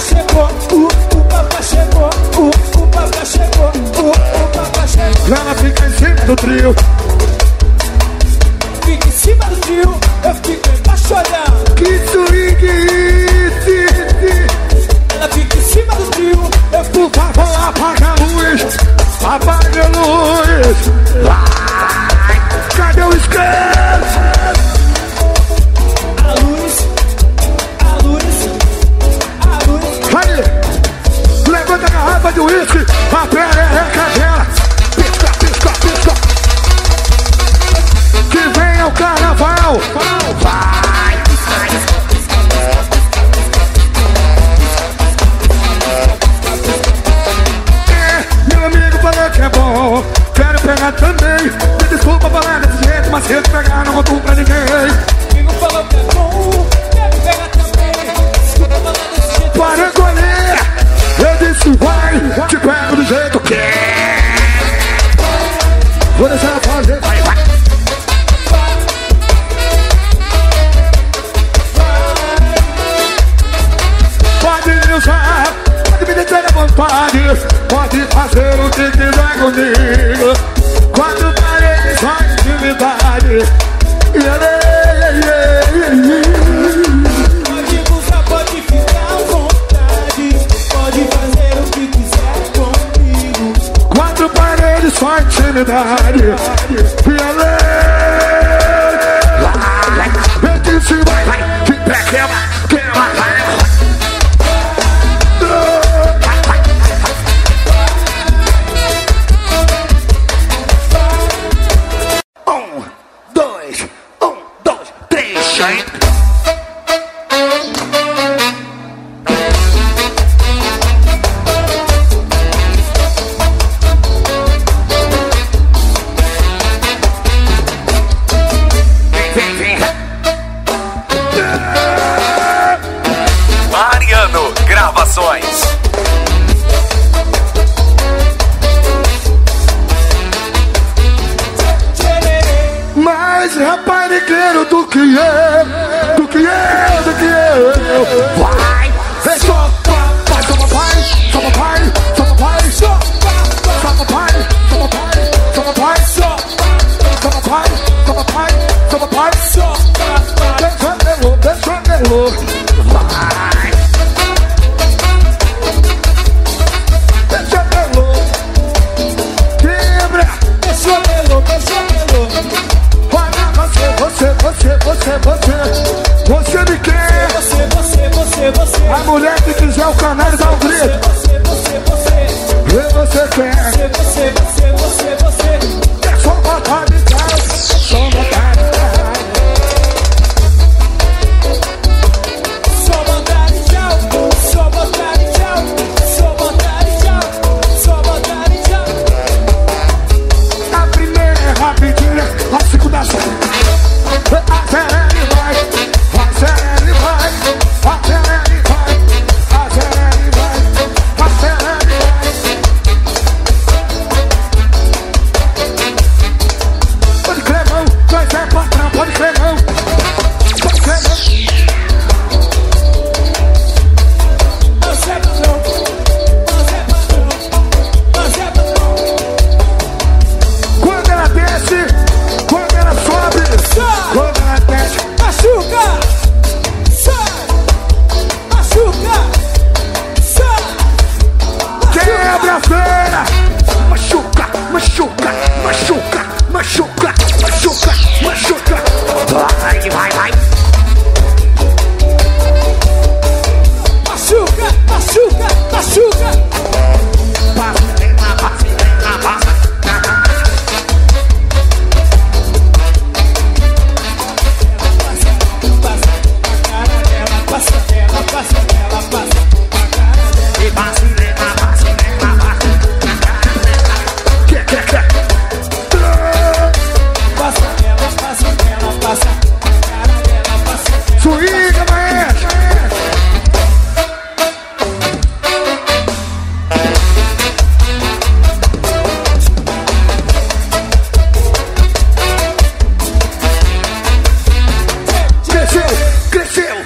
chegou, o papai chegou, o papai chegou, o papai chegou. Ela fica em cima do trio. Fica em cima do trio, eu fico embaixo olhando. Que swing! Ela fica em cima do trio, eu fico. Por favor, apaga a luz. Apaga a luz. Cadê o esquerdo? A luz, a luz, a luz. Aí, levanta a garrafa de uísque. A perereca dela. Pisca, pisca, pisca. Que venha o carnaval. Vai. Meu amigo falou que é bom. Quero pegar também. Me desculpa falar desse jeito, mas se eu pegar não conto pra ninguém. Amigo falou que é bom. Quero pegar também. Desculpa falar desse jeito. Para escolher, eu disse vai. Te pego do jeito que é. Vou deixar ela fazer. Vai, vai. Pode me usar, pode me deixar à vontade. Pode fazer o que quiser comigo. Quando parei só intimidade. Pode usar, pode ficar à vontade. Pode fazer o que quiser comigo. Quatro paredes, só intimidade. Vem de cima, vai, de pé, queima, vai. Um, dois, três, shake. Mariano Gravações. Mais raparigueiro do que eu, do que eu, do que eu. Vai, vem só, vai, só papai, só papai, só papai, só papai, só papai, só papai, só papai, só papai, só papai, só deixa meu, vai, deixa meu, quebra, Deixa meu, deixa meu. Você me quer. Você. A mulher que quiser o canário dá um grito. Você quer. Você. É só botar de casa. Só botar de casa. Só botar de tchau. Só botar de tchau. Só botar de tchau. Só botar de tchau. A primeira é rapidinha, a segunda é acelera e vai, acelera e vai, acelera e vai, acelera e vai, acelera e vai. Pode crer não, nós é patrão, pode crer não, pode crer não. Nós é patrão. Nós é patrão. Nós é patrão. Quando ela desce, quando ela sobe, quando ela desce, Machuca. Sai. Machuca. Sai. quebra a feira. Machuca, machuca, machuca, machuca, machuca, machuca. Vai, vai, vai. Machuca. Machuca. Machuca. Swinga, maestro. Cresceu, cresceu.